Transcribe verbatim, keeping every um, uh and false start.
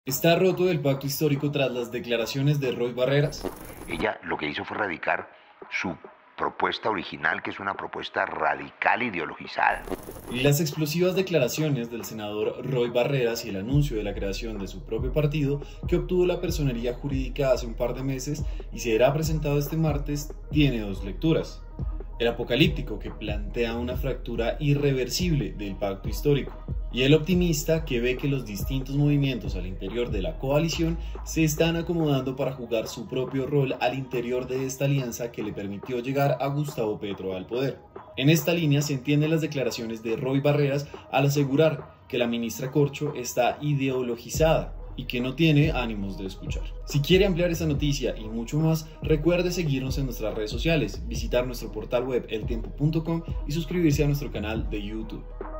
¿Está roto el pacto histórico tras las declaraciones de Roy Barreras? Ella lo que hizo fue radicar su propuesta original, que es una propuesta radical ideologizada. Las explosivas declaraciones del senador Roy Barreras y el anuncio de la creación de su propio partido, que obtuvo la personería jurídica hace un par de meses y será presentado este martes, tiene dos lecturas. El apocalíptico, que plantea una fractura irreversible del pacto histórico, y el optimista, que ve que los distintos movimientos al interior de la coalición se están acomodando para jugar su propio rol al interior de esta alianza que le permitió llegar a Gustavo Petro al poder. En esta línea se entienden las declaraciones de Roy Barreras al asegurar que la ministra Corcho está ideologizada y que no tiene ánimos de escuchar. Si quiere ampliar esta noticia y mucho más, recuerde seguirnos en nuestras redes sociales, visitar nuestro portal web el tiempo punto com y suscribirse a nuestro canal de YouTube.